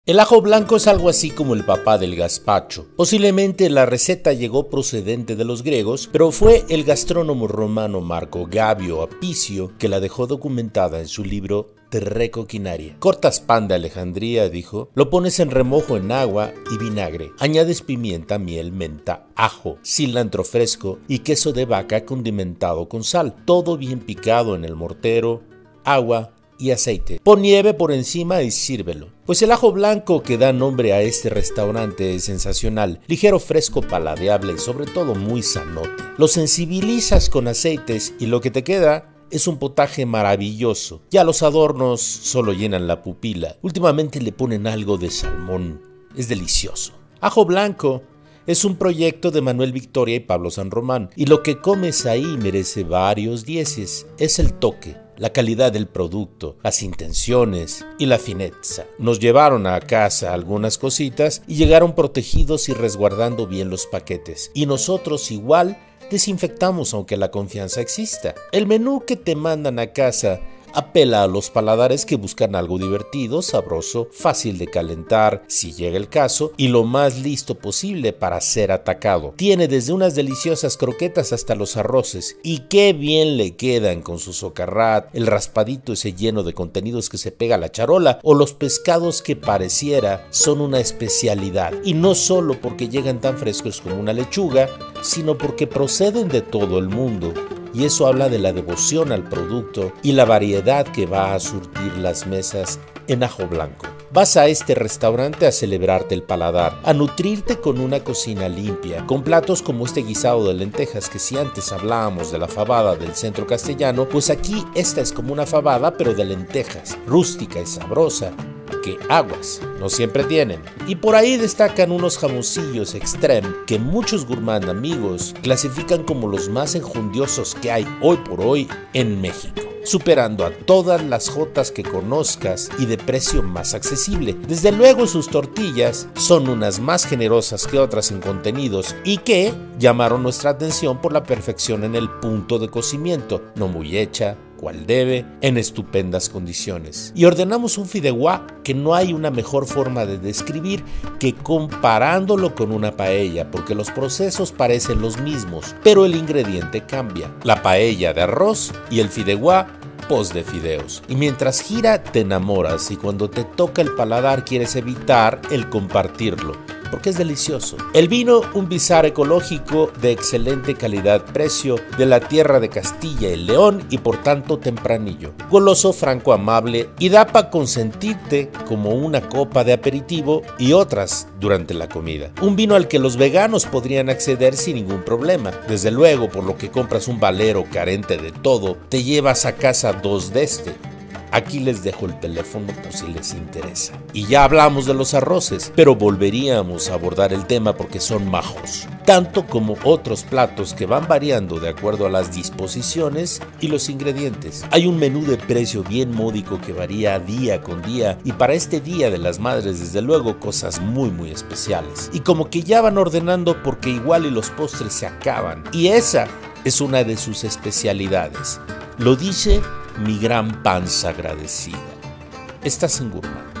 El ajo blanco es algo así como el papá del gazpacho. Posiblemente la receta llegó procedente de los griegos, pero fue el gastrónomo romano Marco Gabio Apicio que la dejó documentada en su libro Terrae Coquinaria. Cortas pan de Alejandría, dijo, lo pones en remojo en agua y vinagre. Añades pimienta, miel, menta, ajo, cilantro fresco y queso de vaca condimentado con sal. Todo bien picado en el mortero, agua y aceite. Pon nieve por encima y sírvelo. Pues el ajo blanco que da nombre a este restaurante es sensacional, ligero, fresco, paladeable y sobre todo muy sanote. Lo sensibilizas con aceites y lo que te queda es un potaje maravilloso. Ya los adornos solo llenan la pupila. Últimamente le ponen algo de salmón. Es delicioso. Ajo blanco es un proyecto de Manuel Victoria y Pablo San Román, y lo que comes ahí merece varios dieces. Es el toque, la calidad del producto, las intenciones y la fineza. Nos llevaron a casa algunas cositas y llegaron protegidos y resguardando bien los paquetes. Y nosotros igual desinfectamos aunque la confianza exista. El menú que te mandan a casa apela a los paladares que buscan algo divertido, sabroso, fácil de calentar, si llega el caso, y lo más listo posible para ser atacado. Tiene desde unas deliciosas croquetas hasta los arroces, y qué bien le quedan con su socarrat, el raspadito ese lleno de contenidos que se pega a la charola, o los pescados que pareciera son una especialidad, y no solo porque llegan tan frescos como una lechuga, sino porque proceden de todo el mundo. Y eso habla de la devoción al producto y la variedad que va a surtir las mesas en Ajo Blanco. Vas a este restaurante a celebrarte el paladar, a nutrirte con una cocina limpia, con platos como este guisado de lentejas que si antes hablábamos de la fabada del centro castellano, pues aquí esta es como una fabada pero de lentejas, rústica y sabrosa, que aguas no siempre tienen. Y por ahí destacan unos jamoncillos extreme que muchos gourmand amigos clasifican como los más enjundiosos que hay hoy por hoy en México, superando a todas las jotas que conozcas y de precio más accesible. Desde luego sus tortillas son unas más generosas que otras en contenidos y que llamaron nuestra atención por la perfección en el punto de cocimiento, no muy hecha, cual debe, en estupendas condiciones. Y ordenamos un fideuá que no hay una mejor forma de describir que comparándolo con una paella, porque los procesos parecen los mismos, pero el ingrediente cambia. La paella de arroz y el fideuá de fideos. Y mientras gira te enamoras y cuando te toca el paladar quieres evitar el compartirlo, porque es delicioso. El vino, un bizar ecológico de excelente calidad-precio de la tierra de Castilla y León y por tanto tempranillo. Goloso, franco, amable y da para consentirte como una copa de aperitivo y otras durante la comida. Un vino al que los veganos podrían acceder sin ningún problema. Desde luego, por lo que compras un valero carente de todo, te llevas a casa dos de este. Aquí les dejo el teléfono por si les interesa. Y ya hablamos de los arroces, pero volveríamos a abordar el tema porque son majos, tanto como otros platos que van variando de acuerdo a las disposiciones y los ingredientes. Hay un menú de precio bien módico que varía día con día y para este Día de las Madres desde luego cosas muy especiales. Y como que ya van ordenando porque igual y los postres se acaban. Y esa es una de sus especialidades. Lo dice mi gran panza agradecida. Estás en Gourmand.